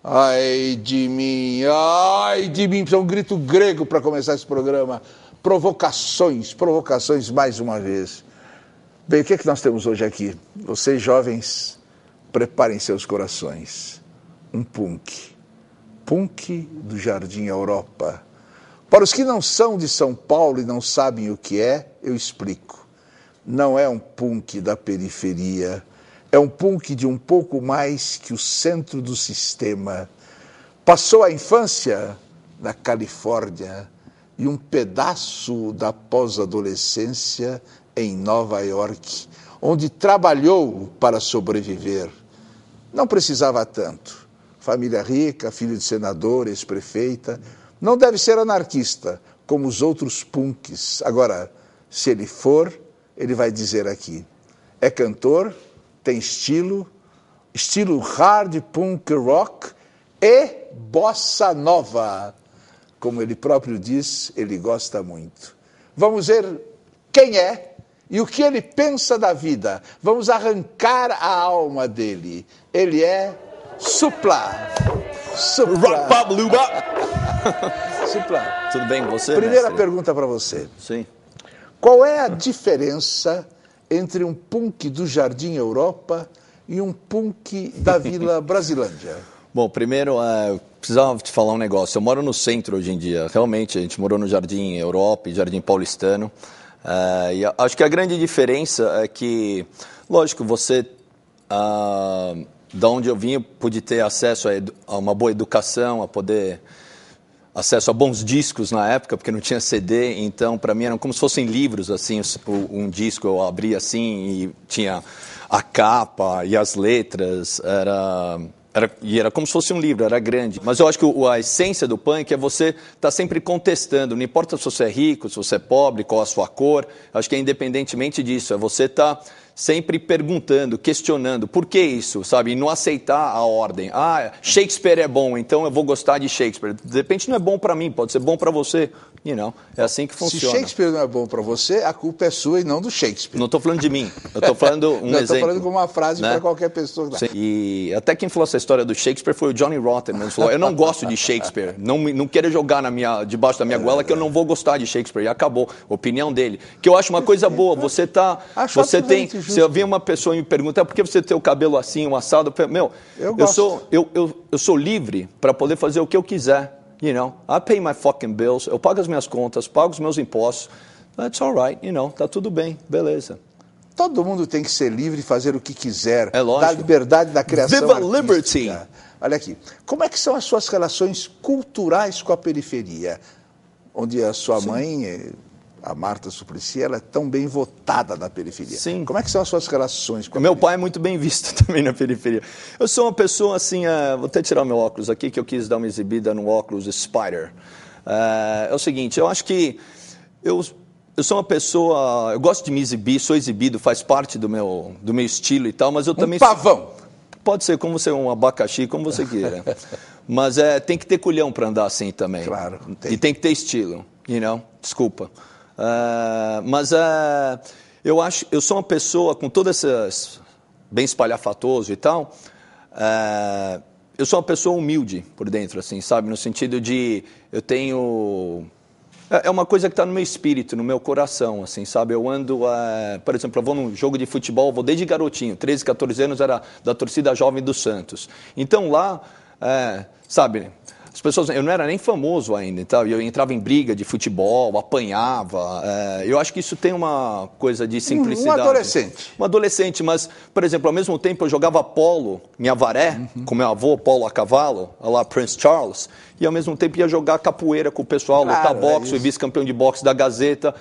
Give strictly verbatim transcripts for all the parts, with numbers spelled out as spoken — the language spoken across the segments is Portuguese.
Ai de mim, ai de mim. Precisa um grito grego para começar esse programa. Provocações, provocações mais uma vez. Bem, o que é que nós temos hoje aqui? Vocês jovens, preparem seus corações. Um punk. Punk do Jardim Europa. Para os que não são de São Paulo e não sabem o que é, eu explico. Não é um punk da periferia, é um punk de um pouco mais que o centro do sistema. Passou a infância na Califórnia e um pedaço da pós-adolescência em Nova York, onde trabalhou para sobreviver. Não precisava tanto. Família rica, filho de senador, ex-prefeita. Não deve ser anarquista, como os outros punks. Agora, se ele for, ele vai dizer aqui. É cantor, tem estilo, estilo hard punk rock e bossa nova. Como ele próprio diz, ele gosta muito. Vamos ver quem é e o que ele pensa da vida. Vamos arrancar a alma dele. Ele é Supla. Supla. Supla. Tudo bem com você, Primeira mestre? pergunta para você. Sim. Qual é a diferença entre um punk do Jardim Europa e um punk da Vila Brasilândia? Bom, primeiro, é, precisava te falar um negócio. Eu moro no centro hoje em dia. Realmente, a gente morou no Jardim Europa e Jardim Paulistano. É, e acho que a grande diferença é que, lógico, você... Ah, da onde eu vim, eu pude ter acesso a, a uma boa educação, a poder... acesso a bons discos na época, porque não tinha C D, então para mim eram como se fossem livros, assim, um disco eu abria assim e tinha a capa e as letras, era, era, e era como se fosse um livro, era grande. Mas eu acho que a essência do punk é você estar tá sempre contestando, não importa se você é rico, se você é pobre, qual a sua cor, acho que é independentemente disso, é você estar... Tá sempre perguntando, questionando, por que isso, sabe? E não aceitar a ordem. Ah, Shakespeare é bom, então eu vou gostar de Shakespeare. De repente não é bom para mim, pode ser bom para você. You know, é assim que funciona. Se Shakespeare não é bom para você, a culpa é sua e não do Shakespeare. Não estou falando de mim, eu estou falando um não, exemplo. Estou falando como uma frase, né? Para qualquer pessoa. Sim. E até quem falou essa história do Shakespeare foi o Johnny Rotten, mas falou, eu não gosto de Shakespeare, não, não quero jogar na minha, debaixo da minha goela que eu não vou gostar de Shakespeare, e acabou, opinião dele. Que eu acho uma coisa boa, você tá, você tem, se eu vi uma pessoa e me pergunta, é por que você tem o cabelo assim, um assado, meu, eu, eu, sou, eu, eu, eu sou livre para poder fazer o que eu quiser. You know, I pay my fucking bills, eu pago as minhas contas, pago os meus impostos. That's all right, you know, tá tudo bem, beleza. Todo mundo tem que ser livre e fazer o que quiser. É lógico. Da liberdade da criação Viva artística. liberty! Olha aqui, como é que são as suas relações culturais com a periferia? Onde a sua Sim. mãe, a Marta Suplicy, ela é tão bem votada na periferia. Sim. Como é que são as suas relações com a Meu periferia? pai é muito bem visto também na periferia. Eu sou uma pessoa assim, uh, vou até tirar o meu óculos aqui, que eu quis dar uma exibida no óculos Spider. Uh, é o seguinte, eu acho que eu, eu sou uma pessoa, eu gosto de me exibir, sou exibido, faz parte do meu, do meu estilo e tal, mas eu um também... pavão! Pode ser como você, um abacaxi, como você queira. Mas é, tem que ter culhão para andar assim também. Claro, tem. E tem que ter estilo, you know? Desculpa. Uh, mas uh, eu acho, eu sou uma pessoa com todas essas bem espalhafatoso e tal. Uh, eu sou uma pessoa humilde por dentro, assim, sabe, no sentido de eu tenho é uma coisa que está no meu espírito, no meu coração, assim, sabe. Eu ando, uh, por exemplo, eu vou num jogo de futebol, vou desde garotinho, treze, catorze anos, era da torcida jovem do Santos. Então lá, uh, sabe. As pessoas, eu não era nem famoso ainda, então, eu entrava em briga de futebol, apanhava. É, eu acho que isso tem uma coisa de simplicidade. Um adolescente. Um adolescente, mas, por exemplo, ao mesmo tempo eu jogava polo em Avaré, uhum. com meu avô, polo a cavalo, lá Prince Charles, e ao mesmo tempo ia jogar capoeira com o pessoal, claro, lutar boxe, é vice-campeão de boxe da Gazeta.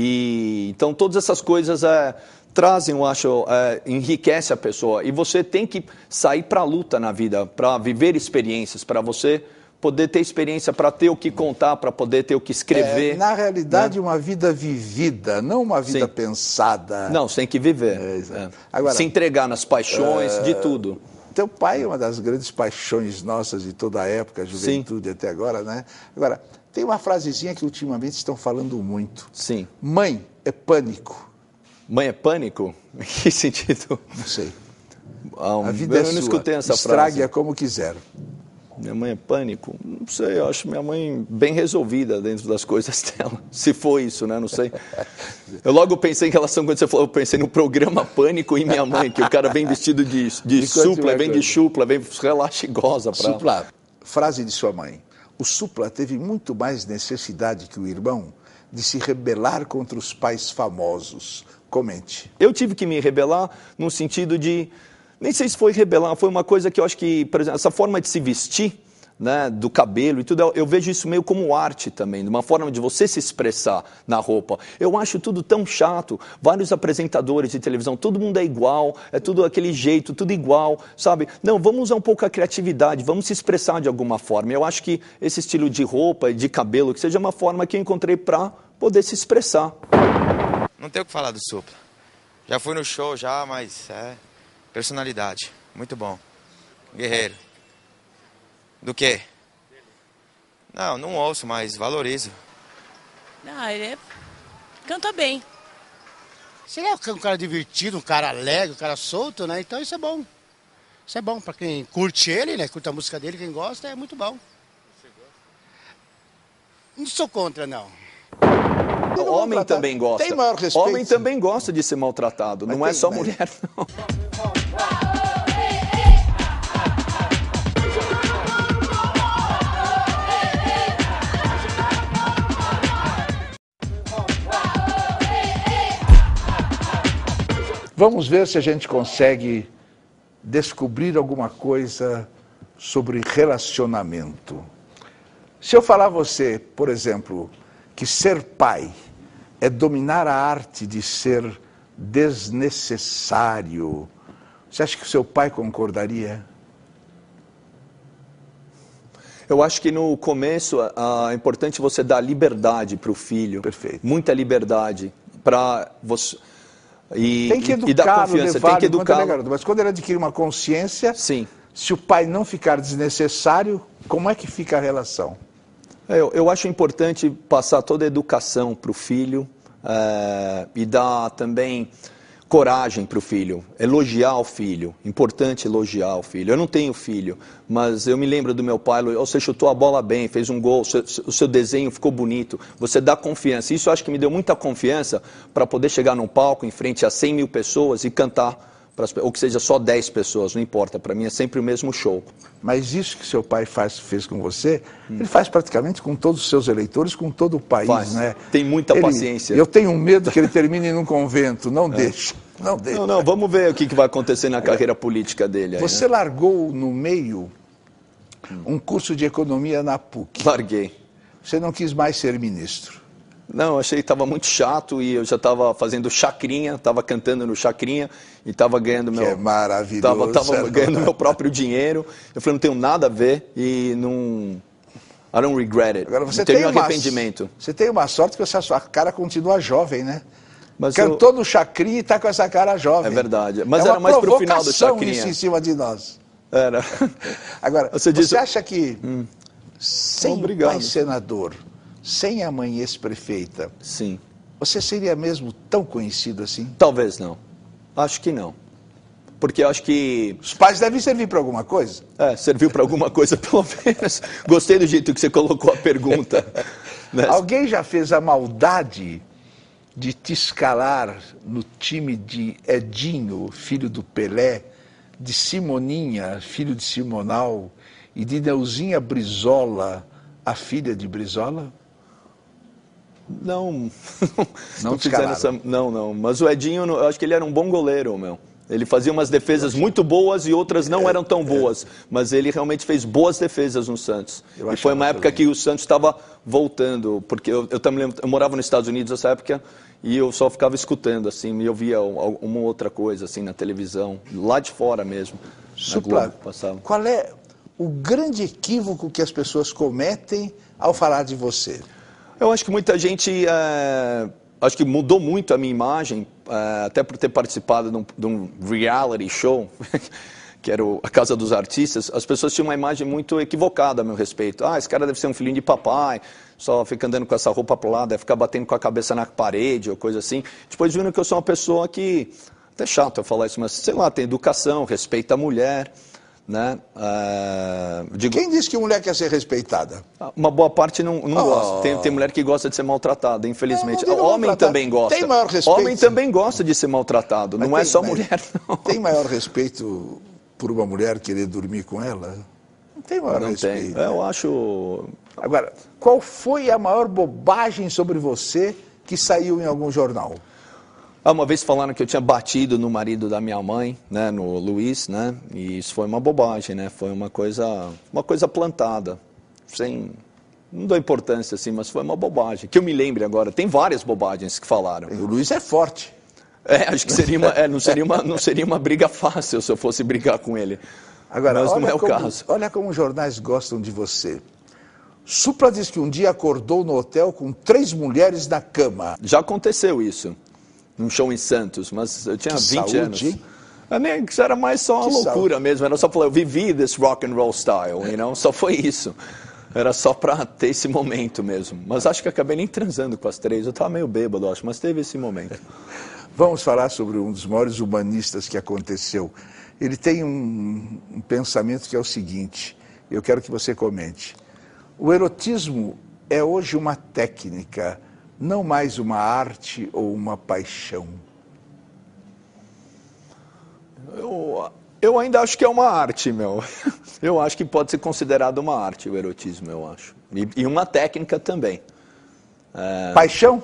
E, então, todas essas coisas... É, trazem, eu acho, é, enriquece a pessoa. E você tem que sair para a luta na vida, para viver experiências, para você poder ter experiência, para ter o que contar, para poder ter o que escrever. É, na realidade, né? Uma vida vivida, não uma vida Sim. pensada. Não, você tem que viver. É, é. Agora, se entregar nas paixões, é... de tudo. Teu pai é uma das grandes paixões nossas de toda a época, a juventude Sim. até agora, né? Agora, tem uma frasezinha que ultimamente estão falando muito. Sim. Mãe é pânico. Mãe é pânico? Em que sentido? Não sei. Um, a vida eu é não sua. escutei essa Estrague-a frase. como quiser. Minha mãe é pânico? Não sei, eu acho minha mãe bem resolvida dentro das coisas dela. Se for isso, né? Não sei. Eu logo pensei em relação, quando você falou, eu pensei no programa Pânico e minha mãe, que o cara vem vestido de, de supla, vem de chupla, vem relaxa e goza. Pra... Supla, frase de sua mãe. O supla teve muito mais necessidade que o irmão de se rebelar contra os pais famosos. Comente. Eu tive que me rebelar no sentido de... Nem sei se foi rebelar, foi uma coisa que eu acho que, por exemplo, essa forma de se vestir, né, do cabelo e tudo, eu vejo isso meio como arte também, uma forma de você se expressar na roupa. Eu acho tudo tão chato, vários apresentadores de televisão, todo mundo é igual, é tudo aquele jeito, tudo igual, sabe? Não, vamos usar um pouco a criatividade, vamos se expressar de alguma forma. Eu acho que esse estilo de roupa e de cabelo, que seja uma forma que eu encontrei para poder se expressar. Não tem o que falar do Supla. Já fui no show já, mas é... personalidade, muito bom. Guerreiro. Do quê? Não, não ouço, mas valorizo. Ah, ele é... canta bem. Você é um cara divertido, um cara alegre, um cara solto, né? Então isso é bom. Isso é bom para quem curte ele, né? Curte a música dele, quem gosta, é muito bom. Você gosta? Não sou contra, não. O homem também gosta. Tem maior respeito. Homem também gosta de ser maltratado, mas não tem, é só mas... mulher, não. Vamos ver se a gente consegue descobrir alguma coisa sobre relacionamento. Se eu falar a você, por exemplo, que ser pai é dominar a arte de ser desnecessário, você acha que o seu pai concordaria? Eu acho que no começo é importante você dar liberdade para o filho. Perfeito. Muita liberdade para você. E, tem que e dar educá-lo, confiança, tem que educar. Mas quando ele adquire uma consciência, sim. Se o pai não ficar desnecessário, como é que fica a relação? Eu, eu acho importante passar toda a educação para o filho é, e dar também coragem para o filho, elogiar o filho, importante elogiar o filho. Eu não tenho filho, mas eu me lembro do meu pai, você chutou a bola bem, fez um gol, o seu, o seu desenho ficou bonito, você dá confiança. Isso eu acho que me deu muita confiança para poder chegar num palco em frente a cem mil pessoas e cantar, pras, ou que seja só dez pessoas, não importa, para mim é sempre o mesmo show. Mas isso que seu pai faz, fez com você, hum. ele faz praticamente com todos os seus eleitores, com todo o país, faz. Né? Tem muita ele, paciência. Eu tenho medo que ele termine num convento, não é. deixa, não deixa. Não, não, vamos ver o que vai acontecer na carreira política dele. Aí, você né? largou no meio um curso de economia na P U C. Larguei. Você não quis mais ser ministro. Não, achei que estava muito chato e eu já estava fazendo chacrinha, estava cantando no chacrinha e estava ganhando meu... Que é maravilhoso. Estava ganhando meu próprio dinheiro. Eu falei, não tenho nada a ver e não... I don't regret it. Agora, você não tenho tem uma, arrependimento. Você tem uma sorte que a sua cara continua jovem, né? Mas Cantou eu... no chacrinha e está com essa cara jovem. É verdade. Mas é era mais para o final do chacrinha. Isso em cima de nós. Era. Agora, você, disse... você acha que hum. sem Obrigado. o pai senador, sem a mãe ex-prefeita, sim, você seria mesmo tão conhecido assim? Talvez não. Acho que não. Porque eu acho que... Os pais devem servir para alguma coisa? É, serviu para alguma coisa pelo menos. Gostei do jeito que você colocou a pergunta. Né? Alguém já fez a maldade de te escalar no time de Edinho, filho do Pelé, de Simoninha, filho de Simonal, e de Neuzinha Brizola, a filha de Brizola? Não, não, não fizeram essa, não, não. Mas o Edinho, eu acho que ele era um bom goleiro, meu. Ele fazia umas defesas muito boas e outras não é, eram tão boas. É. Mas ele realmente fez boas defesas no Santos. Eu e foi uma época também. Que o Santos estava voltando, porque eu, eu também eu morava nos Estados Unidos nessa época e eu só ficava escutando, assim, e eu via uma outra coisa, assim, na televisão, lá de fora mesmo. Supla, passava. Qual é o grande equívoco que as pessoas cometem ao falar de você? Eu acho que muita gente... É... Acho que mudou muito a minha imagem, uh, até por ter participado de um, de um reality show, que era o, a Casa dos Artistas. As pessoas tinham uma imagem muito equivocada a meu respeito. Ah, esse cara deve ser um filhinho de papai, só fica andando com essa roupa pro lado, deve ficar batendo com a cabeça na parede ou coisa assim. Depois viram que eu sou uma pessoa que, até chato eu falar isso, mas sei lá, tem educação, respeita a mulher, né? É, digo, Quem disse que mulher quer ser respeitada? uma boa parte não, não Oh. gosta. Tem, tem mulher que gosta de ser maltratada, infelizmente. Não, não digo Homem maltratada. também gosta. Tem maior respeito. Homem também gosta de ser maltratado, Mas não é tem- só mas mulher, não. Tem maior respeito por uma mulher querer dormir com ela? Não tem maior Não tem. respeito. Eu acho... Agora, qual foi a maior bobagem sobre você que saiu em algum jornal? Ah, uma vez falaram que eu tinha batido no marido da minha mãe, né, no Luiz, né, e isso foi uma bobagem, né, foi uma coisa, uma coisa plantada, sem, não dou importância assim, mas foi uma bobagem, que eu me lembre agora, tem várias bobagens que falaram. O Luiz é forte. É, acho que seria uma, é, não, seria uma, não seria uma briga fácil se eu fosse brigar com ele, Agora, mas não olha, é o como, caso. olha como os jornais gostam de você. Supla diz que um dia acordou no hotel com três mulheres na cama. Já aconteceu isso, num show em Santos, mas eu tinha Que vinte saúde, anos. hein? Eu nem, isso era mais só uma Que loucura saúde. mesmo, era só falar, eu vivi this rock and roll style, you know? Só foi isso. Era só pra ter esse momento mesmo. Mas acho que acabei nem transando com as três, eu tava meio bêbado, acho, mas teve esse momento. Vamos falar sobre um dos maiores humanistas que aconteceu. Ele tem um, um pensamento que é o seguinte, eu quero que você comente. O erotismo é hoje uma técnica, não mais uma arte ou uma paixão. Eu, eu ainda acho que é uma arte, meu. Eu acho que pode ser considerado uma arte o erotismo, eu acho. E, e uma técnica também. Paixão?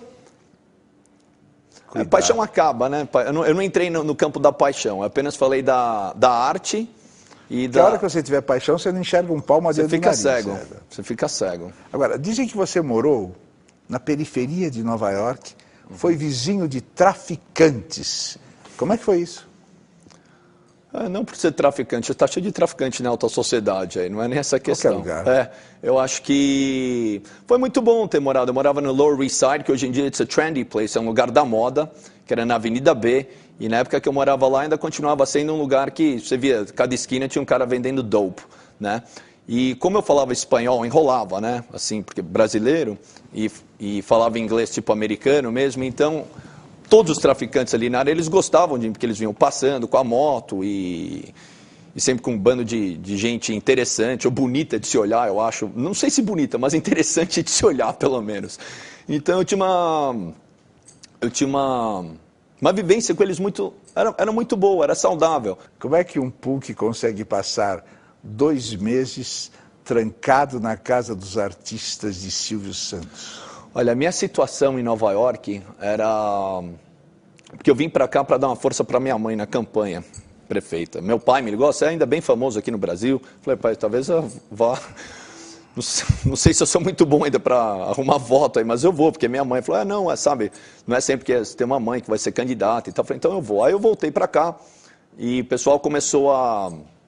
A paixão acaba, né? Eu não, eu não entrei no, no campo da paixão, eu apenas falei da, da arte e Que da... hora que você tiver paixão, você não enxerga um palmo Você dentro do fica nariz. cego, César. você fica cego. Agora, dizem que você morou na periferia de Nova York, foi vizinho de traficantes. Como é que foi isso? Ah, não por ser traficante, está cheio de traficante na alta sociedade aí, não é nem essa questão. lugar. É, eu acho que foi muito bom ter morado. Eu morava no Lower East Side, que hoje em dia it's a trendy place, é um lugar da moda, que era na Avenida B, e na época que eu morava lá ainda continuava sendo um lugar que você via, cada esquina tinha um cara vendendo dope, né? E como eu falava espanhol, enrolava, né? Assim, porque brasileiro, e, e falava inglês tipo americano mesmo, então... Todos os traficantes ali na área, eles gostavam de mim, porque eles vinham passando com a moto e, e sempre com um bando de, de gente interessante, ou bonita de se olhar, eu acho. Não sei se bonita, mas interessante de se olhar, pelo menos. Então eu tinha uma, eu tinha uma, uma vivência com eles muito, era, era muito boa, era saudável. Como é que um punk consegue passar dois meses trancado na casa dos artistas de Silvio Santos? Olha, a minha situação em Nova York era... Porque eu vim para cá para dar uma força para minha mãe na campanha, prefeita. Meu pai me ligou, você é ainda bem famoso aqui no Brasil. Falei, pai, talvez eu vá... Não sei, não sei se eu sou muito bom ainda para arrumar voto aí, mas eu vou, porque minha mãe falou, ah, não, é, sabe, não é sempre que você tem uma mãe que vai ser candidata e tal. Eu falei, então eu vou. Aí eu voltei para cá e o pessoal começou a...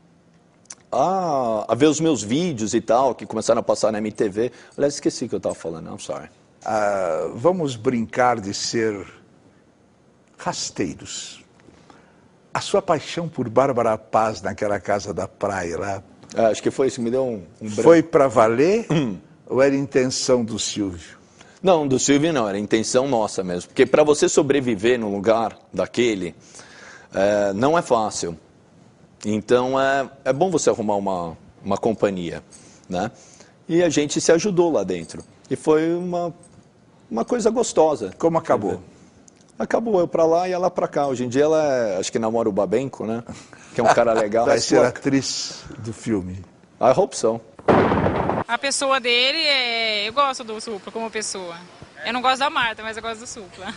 A, a ver os meus vídeos e tal, que começaram a passar na M T V. Aliás, esqueci o que eu estava falando, I'm sorry. Ah, vamos brincar de ser rasteiros. A sua paixão por Bárbara Paz naquela casa da praia lá, É, acho que foi isso que me deu um, um branco. foi para valer ou era intenção do Silvio? Não, do Silvio não, era intenção nossa mesmo. Porque para você sobreviver num lugar daquele, é, não é fácil. Então é, é bom você arrumar uma, uma companhia, né? E a gente se ajudou lá dentro. E foi uma... Uma coisa gostosa. Como acabou? Acabou, eu pra lá e ela pra cá. Hoje em dia ela é, acho que namora o Babenco, né? Que é um cara legal. Vai ser Look, atriz do filme. I hope so. A pessoa dele, é... eu gosto do Supla como pessoa. Eu não gosto da Marta, mas eu gosto do Supla.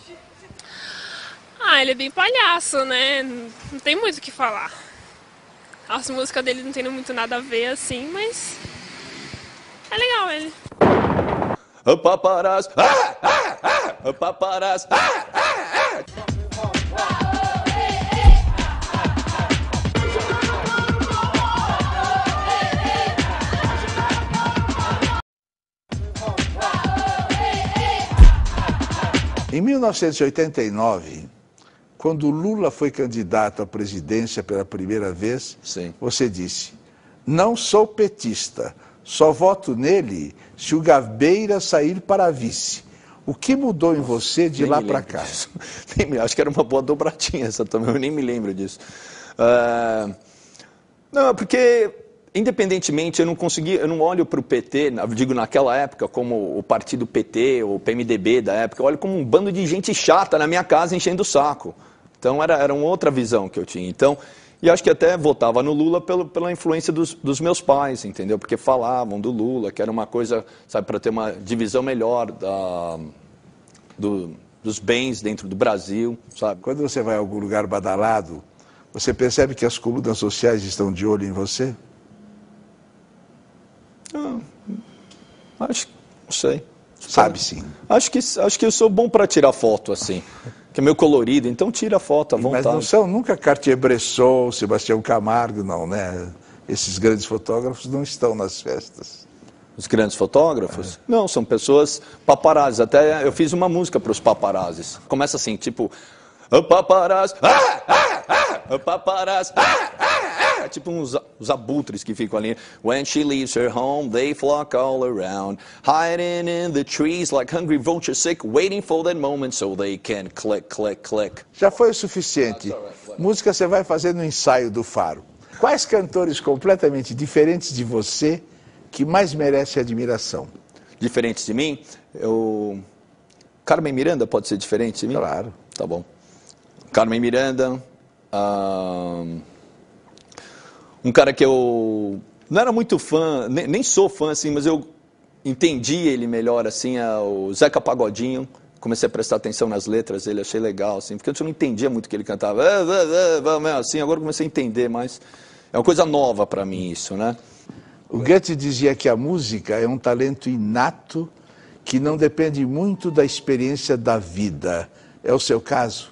Ah, ele é bem palhaço, né? Não tem muito o que falar. As músicas dele não tem muito nada a ver, assim, mas... É legal ele. O paparazzo, ah, ah, ah, o paparazzo, ah, ah, Em mil novecentos e oitenta e nove, quando Lula foi candidato à presidência pela primeira vez, Sim. você disse, não sou petista, só voto nele se o Gabeira sair para vice. O que mudou em você de Nem lá me para lembro cá? disso. Nem me- Acho que era uma boa dobradinha essa também, eu nem me lembro disso. Ah, Não, porque, independentemente, eu não consegui, eu não olho para o P T, eu digo naquela época, como o partido P T, ou o P M D B da época, eu olho como um bando de gente chata na minha casa enchendo o saco. Então, era, era uma outra visão que eu tinha. Então, e acho que até votava no Lula pelo, pela influência dos, dos meus pais, entendeu? Porque falavam do Lula, que era uma coisa, sabe, para ter uma divisão melhor da, do, dos bens dentro do Brasil, sabe? Quando você vai a algum lugar badalado, você percebe que as colunas sociais estão de olho em você? Ah, acho, não sei. Sabe sim. Acho que, acho que eu sou bom para tirar foto, assim. Que é meio colorido, então tira a foto à vontade. Mas não são nunca Cartier-Bresson, Sebastião Camargo, não, né? Esses grandes fotógrafos não estão nas festas. Os grandes fotógrafos? É. Não, são pessoas paparazzi. Até eu fiz uma música para os paparazzis. Começa assim, tipo... O paparazzi... Ah, ah, ah, o paparazzi... Ah, ah, ah, tipo uns, uns abutres que ficam ali. When she leaves her home, they flock all around. Hiding in the trees like hungry vultures sick, waiting for that moment so they can click, click, click. Já foi o suficiente. Música você vai fazer no ensaio do Faro. Quais cantores completamente diferentes de você que mais merecem admiração? Diferentes de mim? Eu... Carmen Miranda pode ser diferente de mim? Claro. Tá bom. Carmen Miranda... Uh... Um cara que eu não era muito fã, nem, nem sou fã, assim, mas eu entendi ele melhor, assim, é o Zeca Pagodinho. Comecei a prestar atenção nas letras dele, achei legal, assim, porque eu não entendia muito o que ele cantava. Assim, agora comecei a entender, mas é uma coisa nova para mim isso, né? O Goethe dizia que a música é um talento inato que não depende muito da experiência da vida. É o seu caso?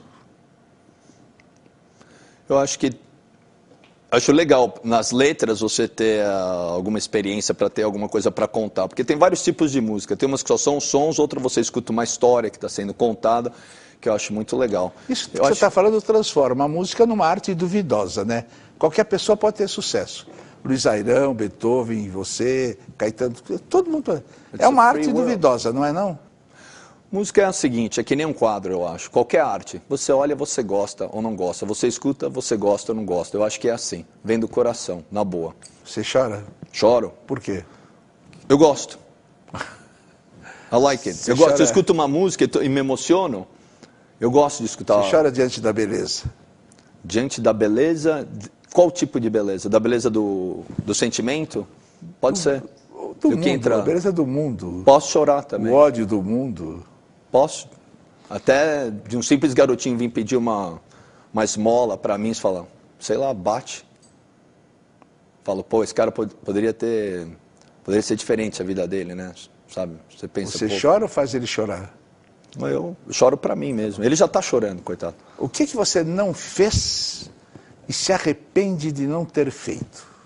Eu acho que Acho legal nas letras você ter uh, alguma experiência para ter alguma coisa para contar, porque tem vários tipos de música, tem umas que só são sons, outras você escuta uma história que está sendo contada, que eu acho muito legal. Isso que eu você está acho... falando transforma a música numa arte duvidosa, né? Qualquer pessoa pode ter sucesso. Luiz Airão, Beethoven, você, Caetano, todo mundo... It's é uma arte world. duvidosa, não é não? Música é a seguinte, é que nem um quadro, eu acho. Qualquer arte, você olha, você gosta ou não gosta. Você escuta, você gosta ou não gosta. Eu acho que é assim, vem do coração, na boa. Você chora? Choro. Por quê? Eu gosto. I like it. Você eu gosto, chora... eu escuto uma música e me emociono. Eu gosto de escutar. Você chora diante da beleza? Diante da beleza? Qual tipo de beleza? Da beleza do, do sentimento? Pode do, ser. Do mundo, entra... a beleza do mundo. Posso chorar também. O ódio do mundo. Posso. Até de um simples garotinho vir pedir uma, uma esmola para mim e falar, sei lá, bate. Falo, pô, esse cara pod poderia ter, poderia ser diferente a vida dele, né? Sabe? Você pensa, Você pô, chora ou faz ele chorar? Eu choro para mim mesmo. Ele já está chorando, coitado. O que que você não fez e se arrepende de não ter feito?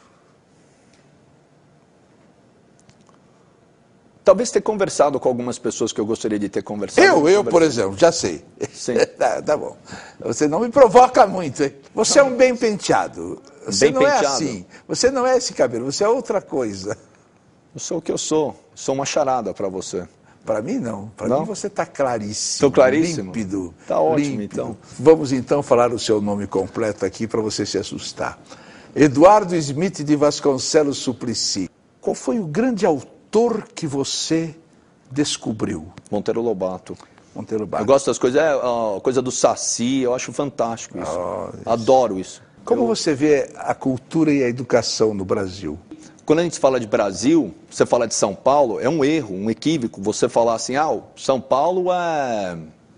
Talvez ter conversado com algumas pessoas que eu gostaria de ter conversado. Eu, eu, por exemplo, já sei. Sim. tá, tá bom. Você não me provoca muito, hein? Você é um bem penteado. Você bem não penteado. é assim. Você não é esse cabelo, você é outra coisa. Eu sou o que eu sou. Sou uma charada para você. Para mim, não. Para mim, você está claríssimo. Estou claríssimo? Límpido. Está ótimo, límpido. então. Vamos, então, falar o seu nome completo aqui para você se assustar. Eduardo Smith de Vasconcelos Suplicy. Qual foi o grande autor que você descobriu? Monteiro Lobato. Monteiro Lobato. Eu gosto das coisas, é a coisa do Saci, eu acho fantástico isso. Oh, isso. Adoro isso. Como eu... você vê a cultura e a educação no Brasil? Quando a gente fala de Brasil, você fala de São Paulo, é um erro, um equívoco você falar assim, ah, São Paulo é...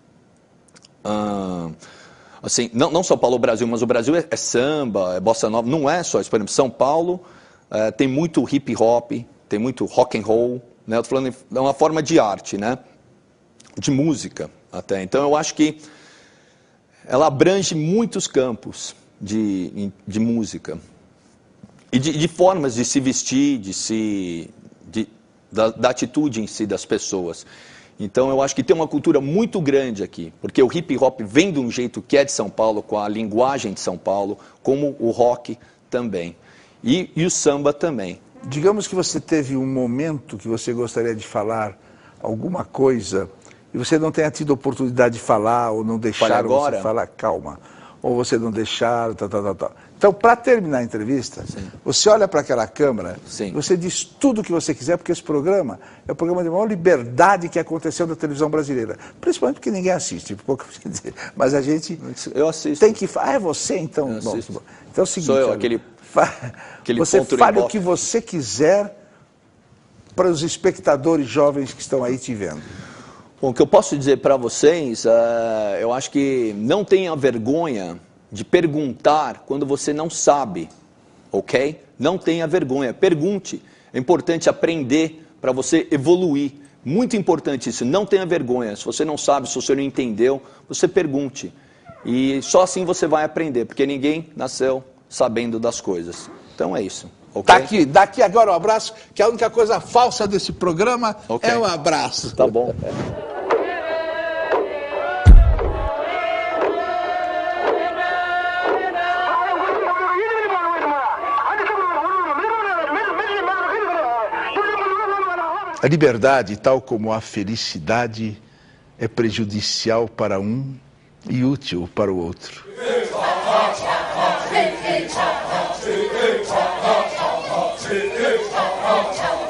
Ah, assim, não, não São Paulo, o Brasil, mas o Brasil é, é samba, é bossa nova, não é só isso. Por exemplo, São Paulo é, tem muito hip hop, tem muito rock and roll, né? Eu tô falando, é uma forma de arte, né? De música até. Então eu acho que ela abrange muitos campos de, de música e de, de formas de se vestir, de se, de, da, da atitude em si das pessoas. Então eu acho que tem uma cultura muito grande aqui, porque o hip hop vem de um jeito que é de São Paulo, com a linguagem de São Paulo, como o rock também e, e o samba também. Digamos que você teve um momento que você gostaria de falar alguma coisa e você não tenha tido oportunidade de falar ou não deixaram você falar. Calma. ou você não deixar, tal, tal, tal, tal. Então, para terminar a entrevista, Sim. você olha para aquela câmera, Sim. você diz tudo o que você quiser, porque esse programa é o programa de maior liberdade que aconteceu na televisão brasileira. Principalmente porque ninguém assiste, pouco dizer, mas a gente eu assisto. tem que... Ah, é você então? Bom, então é o seguinte... Sou eu, aquele, aquele você ponto fale o que você quiser para os espectadores jovens que estão aí te vendo. Bom, o que eu posso dizer para vocês, uh, eu acho que não tenha vergonha de perguntar quando você não sabe, ok? Não tenha vergonha, pergunte. É importante aprender para você evoluir. Muito importante isso, não tenha vergonha. Se você não sabe, se você não entendeu, você pergunte. E só assim você vai aprender, porque ninguém nasceu sabendo das coisas. Então é isso. Okay? Tá aqui, daqui agora o um abraço, que a única coisa falsa desse programa okay. é o abraço. Tá bom. A liberdade, tal como a felicidade, é prejudicial para um e útil para o outro. Hey, hey,